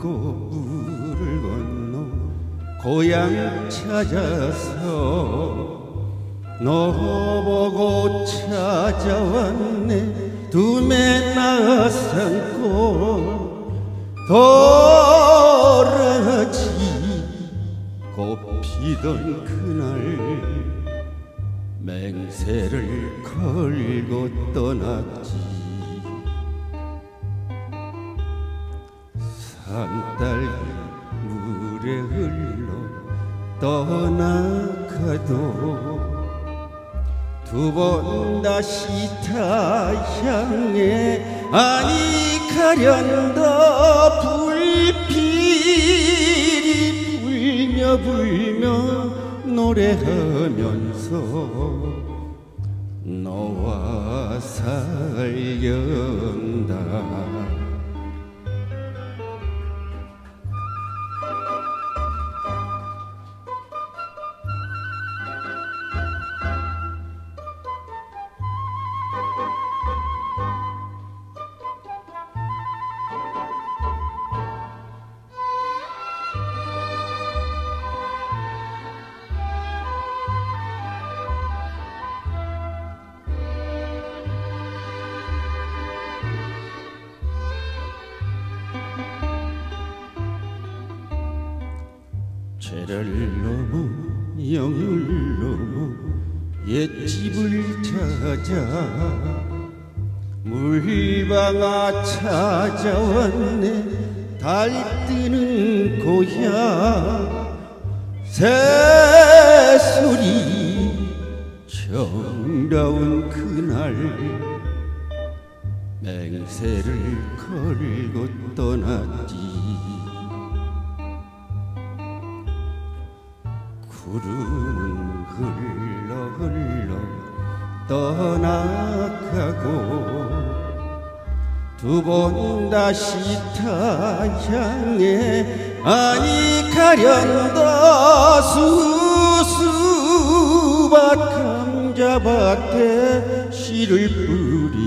넘고 물을 건너 고향 찾아서 너 보고 찾아왔네. 두매 나산골 도라지 꽃피던 그날 맹세를 걸고 떠났지. 산딸기 물에 흘러 떠나가도 두 번 다시 타향에 아니 가련더 불필이 불며 노래하면서 너와 살련다. 죄를 넘어 영을 넘어 옛집을 찾아 물방아 찾아왔네. 달 뜨는 고향 새소리 정다운 그날 맹세를 걸고 떠났지. 구름은 흘러 흘러 떠나가고 두 번 다시 타향에 아니 가련더 수수밭 감자밭에 씨를 뿌리